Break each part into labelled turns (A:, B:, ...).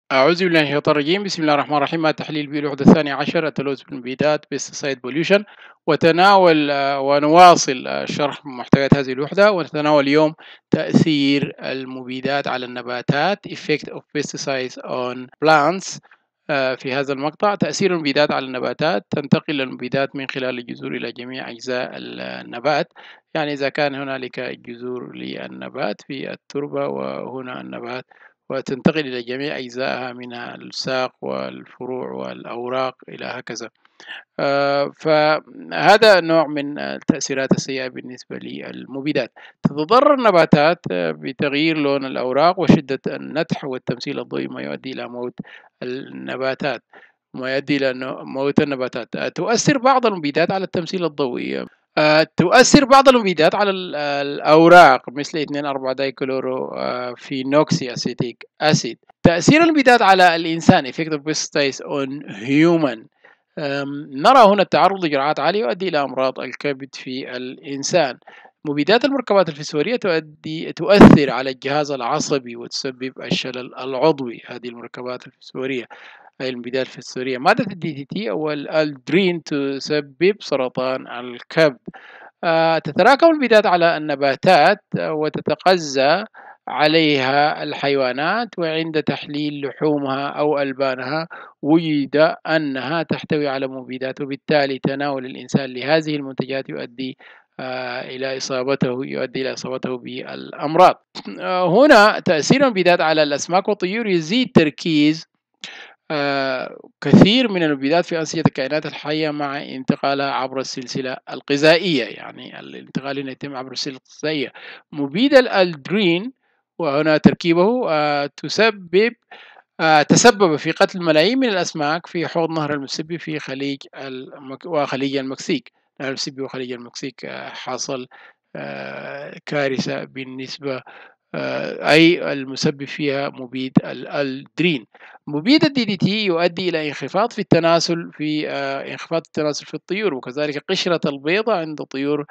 A: أعوذ بالله من الشيطان الرجيم. بسم الله الرحمن الرحيم. التحليل بالوحدة الثانية عشر التلوث بالمبيدات pesticide pollution. وتناول ونواصل شرح محتويات هذه الوحدة، ونتناول اليوم تأثير المبيدات على النباتات effect of pesticides on plants. في هذا المقطع تأثير المبيدات على النباتات. تنتقل المبيدات من خلال الجذور إلى جميع أجزاء النبات، يعني إذا كان هنالك جذور للنبات في التربة وهنا النبات، وتنتقل إلى جميع أجزائها منها الساق والفروع والأوراق إلى هكذا. فهذا نوع من التأثيرات السيئة بالنسبة للمبيدات. تتضرر النباتات بتغيير لون الأوراق وشدة النتح والتمثيل الضوئي، ما يؤدي إلى موت النباتات، ما يؤدي إلى موت النباتات. تؤثر بعض المبيدات على التمثيل الضوئي. تؤثر بعض المبيدات على الأوراق مثل 2,4 دايكلورو فينوكسي أسيتيك أسيد. تأثير المبيدات على الإنسان effect of pesticides on human. نرى هنا التعرض لجرعات عالية يؤدي إلى أمراض الكبد في الإنسان. مبيدات المركبات الفسفورية تؤثر على الجهاز العصبي وتسبب الشلل العضوي. هذه المركبات الفسفورية أي المبيدات الفسفورية. مادة الDDT أو الألدرين تسبب سرطان الكبد. تتراكم المبيدات على النباتات وتتغذى عليها الحيوانات، وعند تحليل لحومها أو ألبانها وجد أنها تحتوي على مبيدات، وبالتالي تناول الإنسان لهذه المنتجات يؤدي إلى إصابته بالأمراض. هنا تأثير المبيدات على الأسماك والطيور. يزيد تركيز كثير من المبيدات في أنسجة الكائنات الحية مع انتقالها عبر السلسلة الغذائية، يعني الانتقال هنا يتم عبر السلسلة الغذائية. مبيد الألدرين وهنا تركيبه تسبب في قتل ملايين من الأسماك في حوض نهر المسيسيبي في وخليج المكسيك. نهر المسيسيبي وخليج المكسيك حصل كارثة بالنسبة أي المسبب فيها مبيد الألدرين. مبيد الDDT يؤدي إلى انخفاض التناسل في الطيور، وكذلك قشرة البيضة عند طيور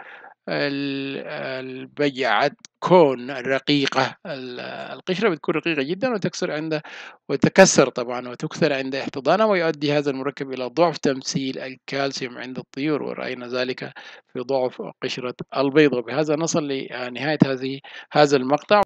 A: البجعة كون الرقيقة. القشرة بتكون رقيقة جدا وتكسر طبعا وتكثر عند احتضانها، ويؤدي هذا المركب إلى ضعف تمثيل الكالسيوم عند الطيور، ورأينا ذلك في ضعف قشرة البيض. وبهذا نصل لنهاية هذا المقطع.